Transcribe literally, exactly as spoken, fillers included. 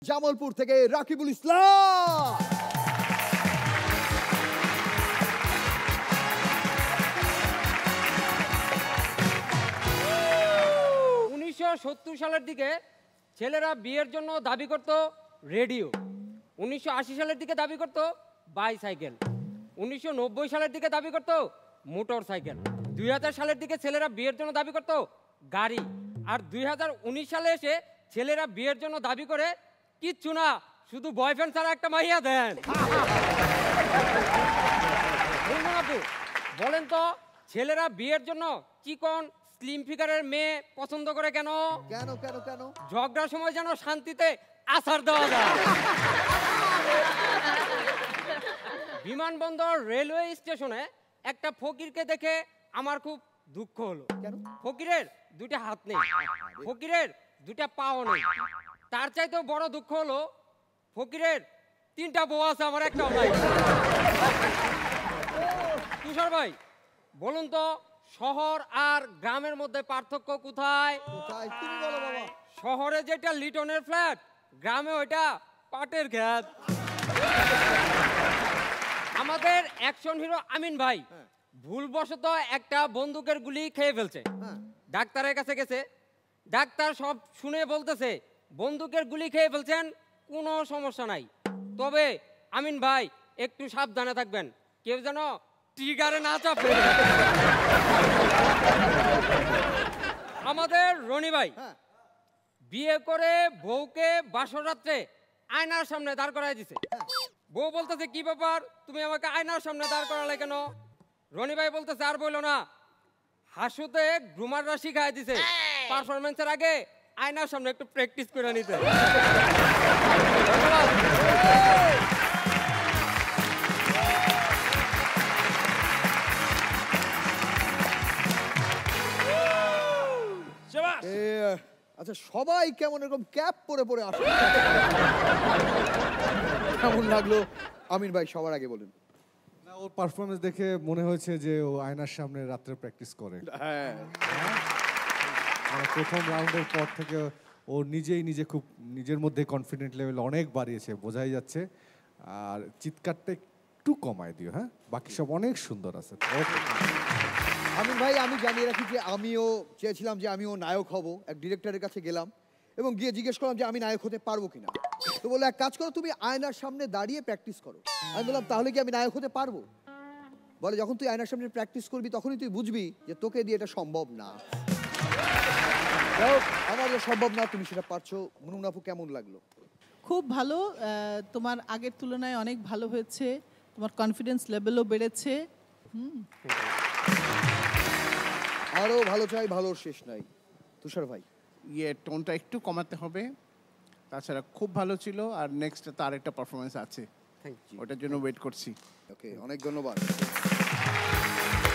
জামালপুর থেকে রাকিবুল ইসলাম। উনিশশো সত্তর সালের দিকে ছেলেরা বিয়ের জন্য দাবি করত রেডিও। উনিশশো আশি সালের দিকে দাবি করত বাইসাইকেল। উনিশশো নব্বই সালের দিকে দাবি করত মোটর সাইকেল। দুই হাজার সালের দিকে ছেলেরা বিয়ের জন্য দাবি করত গাড়ি। আর দুই হাজার উনিশ সালে এসে ছেলেরা বিয়ের জন্য দাবি করে কিচ্ছু না, শুধু বয়ফ্রেন্ড ছাড়া একটা মাইয়া দেন। আপু বলেন তো, ছেলেরা বিয়ের জন্য চিকন স্লিম ফিগারের মেয়ে পছন্দ করে কেন? কেন কেন কেন? ঝগড়ার সময় যেন শান্তিতে আছাড় দেওয়া যায়। বিমানবন্দর রেলওয়ে স্টেশনে একটা ফকিরকে দেখে আমার খুব দুঃখ হলো। কেন? ফকিরের দুইটা হাত নেই, ফকিরের দুইটা পাও নেই। তার চাইতেও বড় দুঃখ হলো ফকিরের তিনটা বউ আছে, আমার একটাও নাই। তুষার ভাই বলুন তো, শহর আর গ্রামের মধ্যে পার্থক্য কোথায়? কোথায় তুমি বলো বাবা। শহরে যেটা লিটনের ফ্ল্যাট, গ্রামে ওইটা পাটের ক্ষেত। আমাদের অ্যাকশন হিরো আমিন ভাই ভুলবশত একটা বন্দুকের গুলি খেয়ে ফেলছে। ডাক্তারের কাছে গেছে, ডাক্তার সব শুনে বলতেছে বন্দুকের গুলি খেয়ে ফেলছেন, কোনো সমস্যা নাই, তবে আমিন ভাই একটু সাবধানে থাকবেন, কেউ যেন ট্রিগারে না চাপে। আমাদের রনি ভাই বিয়ে করে বউকে বাসর রাত্রে আয়নার সামনে দাঁড় করাই দিছে। বউ বলতেছে কি ব্যাপার, তুমি আমাকে আয়নার সামনে দাঁড় করালে কেন? রনি ভাই বলতেছে আর বললো না, হাসুতে গ্রুমাররা শিখাই দিছে পারফরমেন্সের আগে আয়নার সামনে একটু প্র্যাকটিস করে নিতে। আচ্ছা সবাই কেমন এরকম ক্যাপ পরে পরে আসে, কেমন লাগলো আমিন ভাই সবার আগে বলেন? না, ওর পারফরমেন্স দেখে মনে হয়েছে যে ও আয়নার সামনে রাত্রে প্র্যাকটিস করে। হ্যাঁ, প্রথম রাউন্ডের পর থেকে ও নিজেই নিজে খুব নিজের মধ্যে কনফিডেন্ট লেভেল অনেক বাড়িয়েছে, বোঝাই যাচ্ছে। আর চিৎকারটা একটু কমায় দিও, হ্যাঁ, বাকি সব অনেক সুন্দর আছে। আমিন ভাই আমি জানিয়ে রাখি যে আমিও চেয়েছিলাম যে আমিও নায়ক হব। এক ডিরেক্টরের কাছে গেলাম এবং গিয়ে জিজ্ঞেস করলাম যে আমি নায়ক হতে পারবো কিনা। তো বললো এক কাজ করো, তুমি আয়নার সামনে দাঁড়িয়ে প্র্যাকটিস করো। আমি বললাম তাহলে কি আমি নায়ক হতে পারবো? বলে যখন তুই আয়নার সামনে প্র্যাকটিস করবি তখনই তুই বুঝবি যে তোকে দিয়ে এটা সম্ভব না। আমার সম্ভব না, তুমি সেটা পারছো। মুনমুন আপু কেমন লাগলো? খুব ভালো, তোমার আগের তুলনায় অনেক ভালো হয়েছে, তোমার কনফিডেন্স লেভেলও বেড়েছে। হুম, আরো ভালো চাই, ভালোর শেষ নাই। তুষার ভাই ইয়ে টোনটা একটু কমাতে হবে, তাছাড়া খুব ভালো ছিল। আর নেক্সট তো আরেকটা পারফরমেন্স আছে, ওটার জন্য ওয়েট করছি। ওকে, অনেক ধন্যবাদ।